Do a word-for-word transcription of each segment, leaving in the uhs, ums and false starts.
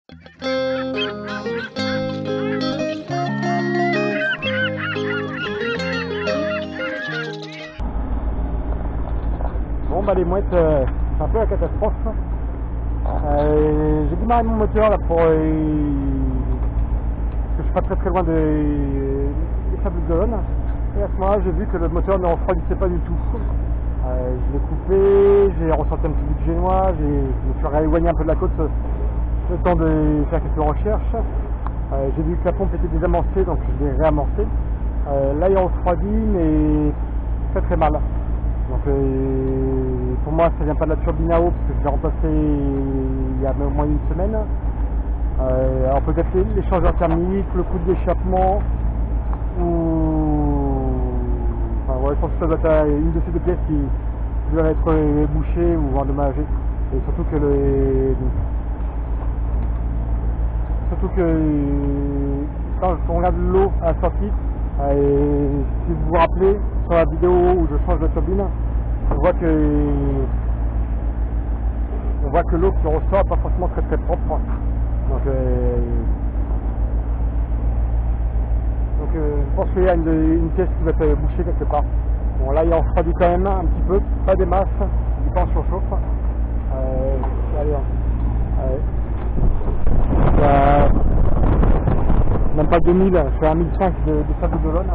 Bon bah les mouettes, euh, c'est un peu la catastrophe. Euh, j'ai démarré mon moteur là pour euh, que je suis pas très très loin des, des Sables d'Olonne. Et à ce moment-là j'ai vu que le moteur ne refroidissait pas du tout. Euh, je l'ai coupé, j'ai ressenti un petit bout de génois, je me suis rééloigné un peu de la côte le temps de faire quelques recherches. Euh, j'ai vu que la pompe était désamorcée, donc je l'ai réamorcée. Euh, là il refroidit mais très très mal. Donc euh, pour moi ça vient pas de la turbine à eau parce que je l'ai remplacé il y a au moins une semaine. Euh, alors peut-être l'échangeur thermique, le coup d'échappement ou enfin ouais, je pense que ça doit être une de ces deux pièces qui doit être bouchée ou endommagée. Et surtout que le surtout que quand on regarde l'eau à la sortie, et si vous vous rappelez sur la vidéo où je change de turbine, on voit que on voit que l'eau qui ressort n'est pas forcément très très propre. Donc, euh, donc euh, je pense qu'il y a une, une pièce qui va être bouchée quelque part. Bon là il en refroidit quand même un petit peu, pas des masses, il pas en surchauffe. Euh, allez, euh, il y a même pas deux mille, je fais un mille cinq de, de Sables d'Olonne.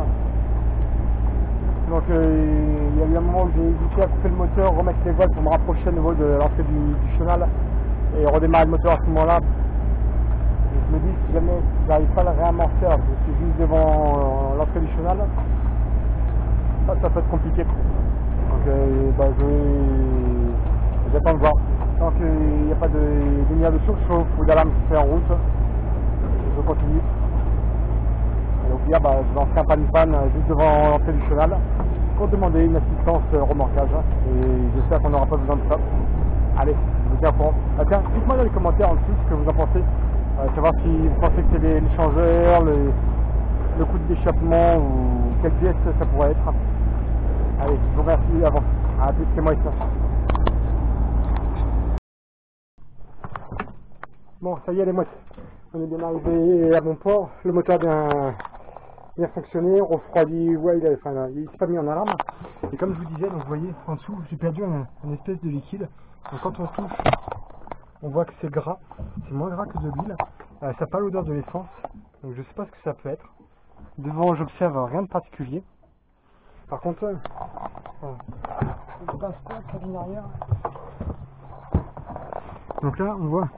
Donc euh, il y a eu un moment où j'ai hésité à couper le moteur, remettre les voiles pour me rapprocher à nouveau de l'entrée du, du chenal et redémarrer le moteur à ce moment-là. Je me dis si jamais j'arrive pas à le réamorcer, alors que je suis juste devant euh, l'entrée du chenal, ça, ça peut être compliqué. Donc euh, bah, je vais j'attends de voir. Tant qu'il n'y a pas de lumière de surchauffe ou d'alarme qui fait en route, je continue. Et au pire, bah, je lancerai un pan-pan juste devant l'entrée du chenal pour demander une assistance remorquage. Et j'espère qu'on n'aura pas besoin de ça. Allez, je vous tiens au courant. Ah, tiens, dites-moi dans les commentaires en dessous ce que vous en pensez. Euh, savoir si vous pensez que c'est l'échangeur, le, le coup d'échappement ou quelle pièce ça pourrait être. Allez, je vous remercie avant. À plus, c'est moi ici. Bon, ça y est les mouettes. On est bien arrivé à bon port. Le moteur a bien, bien fonctionné, refroidi, ouais, il ne s'est pas mis en alarme. Et comme je vous disais, donc vous voyez en dessous, j'ai perdu un, un espèce de liquide. Donc quand on touche, on voit que c'est gras. C'est moins gras que de l'huile. Euh, ça n'a pas l'odeur de l'essence. Donc je ne sais pas ce que ça peut être. Devant, j'observe rien de particulier. Par contre, euh, je passe pas la cabine arrière. Donc là, on voit.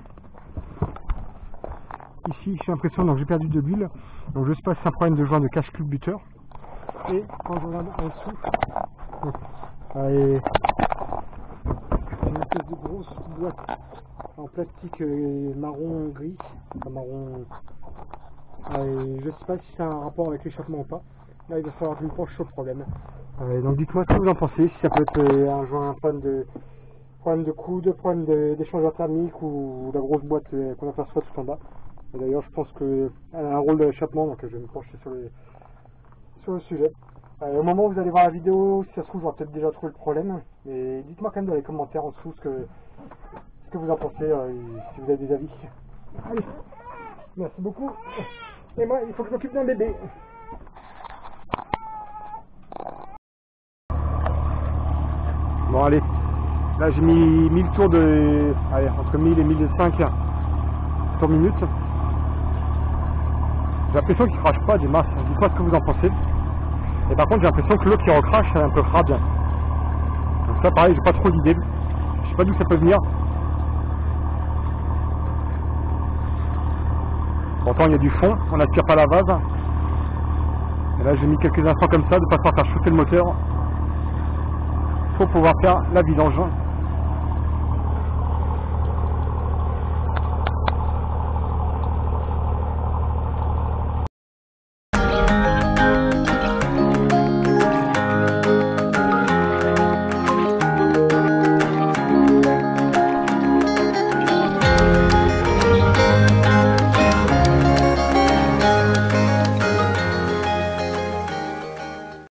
Ici, j'ai l'impression que j'ai perdu de l'huile. Donc je ne sais pas si c'est un problème de joint de cache-culbuteur. Et quand je regarde en dessous, c'est une espèce de grosse boîte en plastique euh, marron gris. Enfin, marron. Et je ne sais pas si c'est un rapport avec l'échappement ou pas. Là, il va falloir que je me penche sur le problème. Euh, donc dites-moi ce que vous en pensez. Si ça peut être euh, un joint, un problème de problème de coude, problème d'échangeur thermique ou la grosse boîte euh, qu'on aperçoit tout en bas. D'ailleurs, je pense qu'elle a un rôle d'échappement, donc je vais me pencher sur, les, sur le sujet. Euh, au moment où vous allez voir la vidéo, si ça se trouve, j'aurai peut-être déjà trouvé le problème. Mais dites-moi quand même dans les commentaires en dessous ce que, ce que vous en pensez, euh, si vous avez des avis. Allez, merci beaucoup. Et moi, il faut que je m'occupe d'un bébé. Bon, allez. Là, j'ai mis mille tours de... Allez, entre mille et mille cinq tours minute. J'ai l'impression qu'il ne crache pas des masses. Dites-moi ce que vous en pensez. Et par contre, j'ai l'impression que l'eau qui recrache, c'est un peu crade. Donc ça, pareil, j'ai pas trop d'idées. Je sais pas d'où ça peut venir. Pourtant, il y a du fond. On n'aspire pas la vase. Et là, j'ai mis quelques instants comme ça, de façon à faire chauffer le moteur. Pour pouvoir faire la vidange.